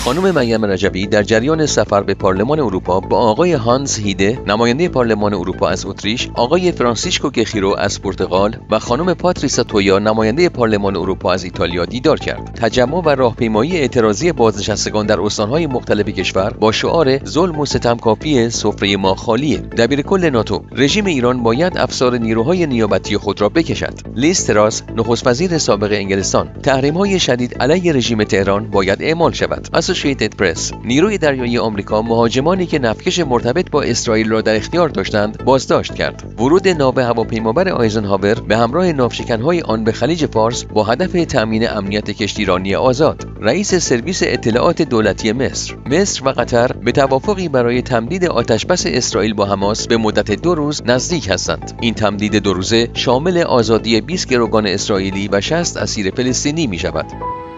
خانم مریم رجبی در جریان سفر به پارلمان اروپا با آقای هانس هیده نماینده پارلمان اروپا از اتریش، آقای فرانسیسکو گخیرو از پرتغال و خانم پاتریسا تویا نماینده پارلمان اروپا از ایتالیا دیدار کرد. تجمع و راهپیمایی اعتراضی بازنشستگان در استان‌های مختلف کشور با شعار ظلم و ستم کافیه، سفره ما خالیه. دبیرکل ناتو: رژیم ایران باید افسار نیروهای نیابتی خود را بکشد. لیز تراس، نخست وزیر سابق انگلستان: تحریم‌های شدید علیه رژیم تهران باید اعمال شود. اسوسییتد پرس: نیروی دریایی آمریکا مهاجمانی که نفتکش مرتبط با اسرائیل را در اختیار داشتند بازداشت کرد. ورود ناو هواپیمابر آیزنهاور به همراه ناوشکن‌های آن به خلیج فارس با هدف تأمین امنیت کشتیرانی آزاد. رئیس سرویس اطلاعات دولتی مصر: مصر و قطر به توافقی برای تمدید آتشبس اسرائیل با حماس به مدت 2 روز نزدیک هستند. این تمدید 2 روزه شامل آزادی 20 گروگان اسرائیلی و 60 اسیر فلسطینی می شود.